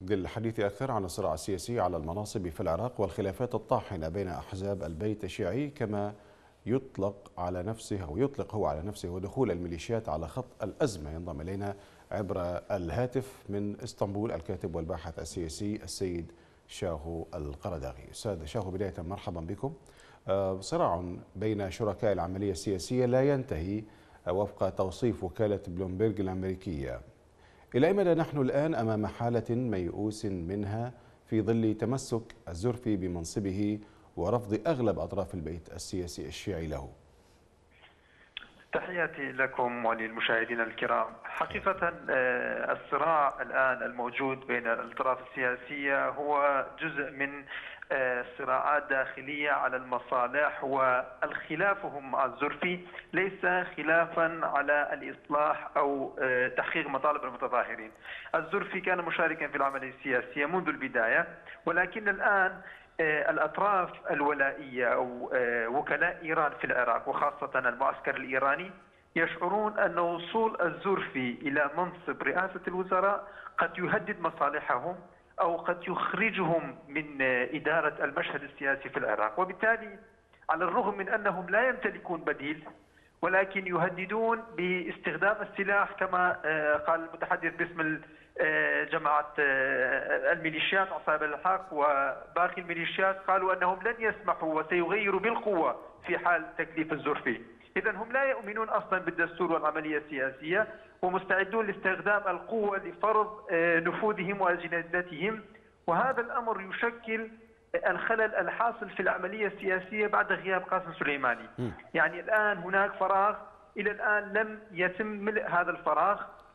للحديث أكثر عن الصراع السياسي على المناصب في العراق والخلافات الطاحنة بين أحزاب البيت الشيعي، كما يطلق هو على نفسه ودخول الميليشيات على خط الأزمة. ينضم إلينا عبر الهاتف من اسطنبول الكاتب والباحث السياسي السيد شاهو القرداغي. أستاذ شاهو، بداية مرحبا بكم. صراع بين شركاء العملية السياسية لا ينتهي وفق توصيف وكالة بلومبرج الأمريكية. إلى أي مدى نحن الآن أمام حالة ميؤوس منها في ظل تمسك الزرفي بمنصبه ورفض أغلب أطراف البيت السياسي الشيعي له؟ تحياتي لكم وللمشاهدين الكرام. حقيقة الصراع الآن الموجود بين الأطراف السياسية هو جزء من صراعات داخلية على المصالح، والخلافهم مع الزرفي ليس خلافا على الإصلاح أو تحقيق مطالب المتظاهرين. الزرفي كان مشاركا في العملية السياسية منذ البداية، ولكن الآن الأطراف الولائية أو وكلاء إيران في العراق وخاصة المعسكر الإيراني يشعرون أن وصول الزرفي إلى منصب رئاسة الوزراء قد يهدد مصالحهم أو قد يخرجهم من إدارة المشهد السياسي في العراق، وبالتالي على الرغم من أنهم لا يمتلكون بديل ولكن يهددون باستخدام السلاح كما قال المتحدث باسم جماعة الميليشيات عصابة الحق وباقي الميليشيات، قالوا أنهم لن يسمحوا وسيغيروا بالقوة في حال تكليف الزرفي. إذن هم لا يؤمنون أصلا بالدستور والعملية السياسية ومستعدون لاستخدام القوة لفرض نفوذهم وأجندتهم، وهذا الأمر يشكل الخلل الحاصل في العملية السياسية بعد غياب قاسم سليماني. يعني الآن هناك فراغ، إلى الآن لم يتم ملء هذا الفراغ،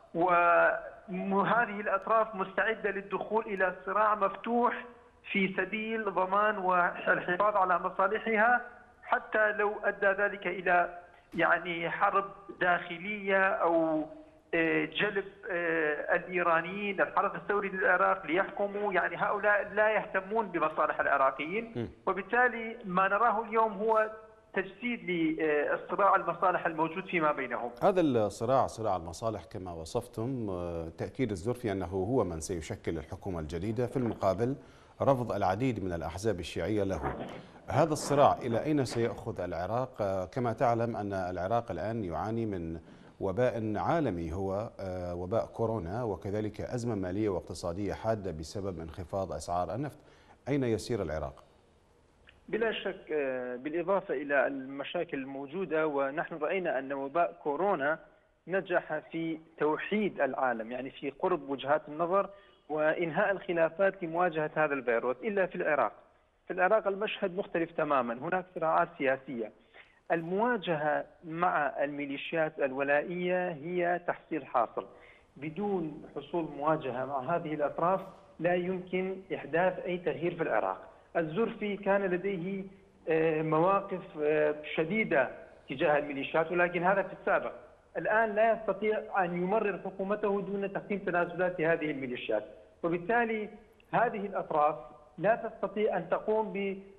وهذه الأطراف مستعدة للدخول إلى صراع مفتوح في سبيل ضمان والحفاظ على مصالحها، حتى لو أدى ذلك إلى حرب داخلية أو جلب الإيرانيين الحرس الثوري للعراق ليحكموا. هؤلاء لا يهتمون بمصالح العراقيين، وبالتالي ما نراه اليوم هو تجسيد للصراع المصالح الموجود فيما بينهم. هذا الصراع صراع المصالح كما وصفتم، تأكيد الزرفي أنه هو من سيشكل الحكومة الجديدة، في المقابل رفض العديد من الأحزاب الشيعية له. هذا الصراع إلى أين سيأخذ العراق؟ كما تعلم أن العراق الآن يعاني من وباء عالمي هو وباء كورونا، وكذلك أزمة مالية واقتصادية حادة بسبب انخفاض أسعار النفط. أين يسير العراق؟ بلا شك، بالإضافة إلى المشاكل الموجودة، ونحن رأينا أن وباء كورونا نجح في توحيد العالم، في قرب وجهات النظر وإنهاء الخلافات لمواجهة هذا الفيروس. إلا في العراق المشهد مختلف تماما، هناك صراعات سياسية. المواجهة مع الميليشيات الولائية هي تحصيل حاصل، بدون حصول مواجهة مع هذه الأطراف لا يمكن إحداث أي تغيير في العراق. الزرفي كان لديه مواقف شديدة تجاه الميليشيات، ولكن هذا في السابق. الآن لا يستطيع أن يمرر حكومته دون تقديم تنازلات لهذه الميليشيات، وبالتالي هذه الأطراف لا تستطيع أن تقوم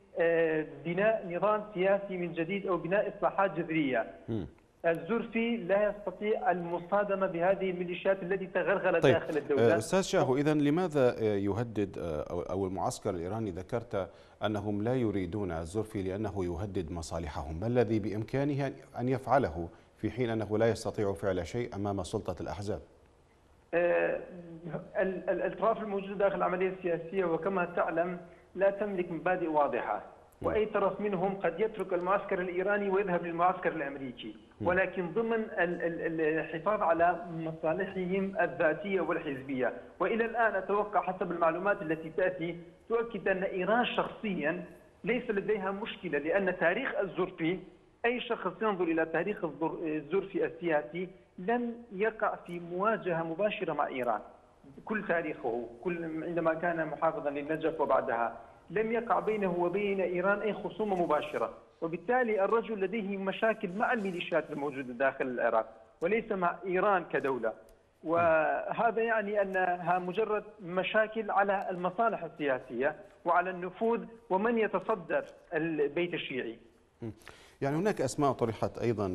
ببناء نظام سياسي من جديد أو بناء إصلاحات جذرية. الزرفي لا يستطيع المصادمة بهذه الميليشيات التي تغلغلت داخل الدولة. أستاذ شاهو، إذن لماذا يهدد أو المعسكر الإيراني ذكرت أنهم لا يريدون الزرفي لأنه يهدد مصالحهم؟ ما الذي بإمكانه أن يفعله في حين أنه لا يستطيع فعل شيء أمام سلطة الأحزاب؟ الأطراف الموجودة داخل العملية السياسية وكما تعلم لا تملك مبادئ واضحة، وأي طرف منهم قد يترك المعسكر الإيراني ويذهب للمعسكر الأمريكي، ولكن ضمن الحفاظ على مصالحهم الذاتية والحزبية. وإلى الآن أتوقع حسب المعلومات التي تأتي تؤكد أن إيران شخصيا ليس لديها مشكلة، لأن تاريخ الزرفي، أي شخص ينظر إلى تاريخ الزرفي السياسي لم يقع في مواجهة مباشرة مع إيران. كل تاريخه عندما كان محافظا للنجف وبعدها لم يقع بينه وبين إيران أي خصومة مباشرة، وبالتالي الرجل لديه مشاكل مع الميليشيات الموجودة داخل العراق وليس مع إيران كدولة، وهذا يعني أنها مجرد مشاكل على المصالح السياسية وعلى النفوذ ومن يتصدر البيت الشيعي. هناك أسماء طرحت أيضا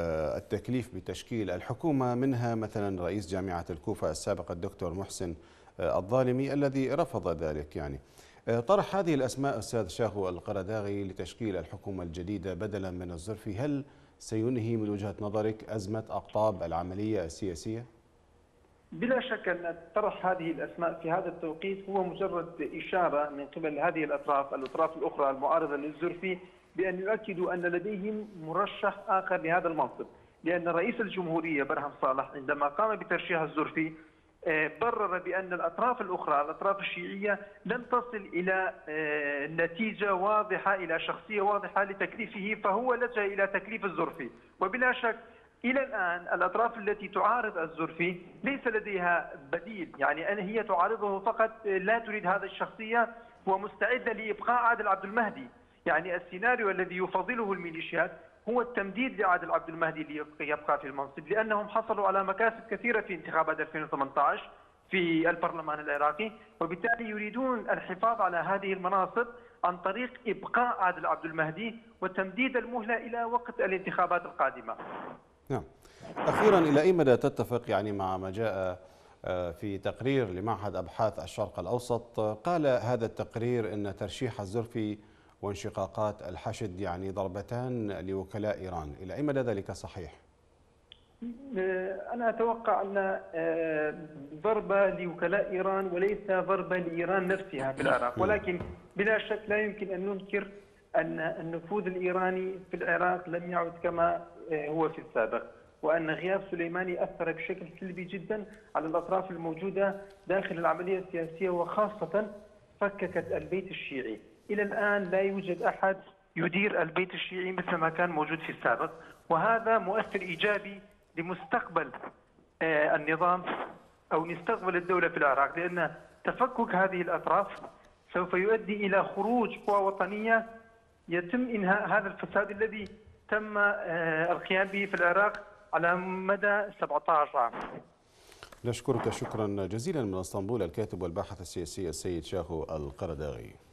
للتكليف بتشكيل الحكومة، منها مثلا رئيس جامعة الكوفة السابق الدكتور محسن الظالمي الذي رفض ذلك يعني. طرح هذه الأسماء أستاذ شاهو القرداغي لتشكيل الحكومة الجديدة بدلا من الزرفي، هل سينهي من وجهة نظرك أزمة أقطاب العملية السياسية؟ بلا شك أن طرح هذه الأسماء في هذا التوقيت هو مجرد إشارة من قبل هذه الأطراف الأخرى المعارضة للزرفي بأن يؤكدوا أن لديهم مرشح آخر لهذا المنصب، لأن رئيس الجمهورية برهم صالح عندما قام بترشيح الزرفي برر بأن الأطراف الأخرى الأطراف الشيعية لم تصل إلى نتيجة واضحة، إلى شخصية واضحة لتكليفه، فهو لجأ إلى تكليف الزرفي. وبلا شك إلى الآن الأطراف التي تعارض الزرفي ليس لديها بديل، يعني أن هي تعارضه فقط، لا تريد هذه الشخصية ومستعدة لإبقاء عادل عبد المهدي. يعني السيناريو الذي يفضله الميليشيات هو التمديد لعادل عبد المهدي ليبقى في المنصب، لأنهم حصلوا على مكاسب كثيرة في انتخابات 2018 في البرلمان العراقي، وبالتالي يريدون الحفاظ على هذه المناصب عن طريق إبقاء عادل عبد المهدي وتمديد المهلة إلى وقت الانتخابات القادمة. نعم. أخيرا، إلى أي مدى تتفق يعني مع ما جاء في تقرير لمعهد أبحاث الشرق الأوسط؟ قال هذا التقرير أن ترشيح الزرفي وانشقاقات الحشد يعني ضربتان لوكلاء إيران، إلى أي مدى ذلك صحيح؟ أنا أتوقع أن ضربة لوكلاء إيران وليس ضربة لإيران نفسها في العراق، ولكن بلا شك لا يمكن أن ننكر أن النفوذ الإيراني في العراق لم يعد كما هو في السابق، وأن غياب سليماني أثر بشكل سلبي جدا على الأطراف الموجودة داخل العملية السياسية، وخاصة فككت البيت الشيعي. إلى الآن لا يوجد أحد يدير البيت الشيعي مثل ما كان موجود في السابق، وهذا مؤثر إيجابي لمستقبل النظام أو مستقبل الدولة في العراق، لأن تفكك هذه الأطراف سوف يؤدي إلى خروج قوى وطنية يتم إنهاء هذا الفساد الذي تم القيام به في العراق على مدى 17 عام. نشكرك شكرا جزيلا من اسطنبول الكاتب والباحث السياسي السيد شاهو القرداغي.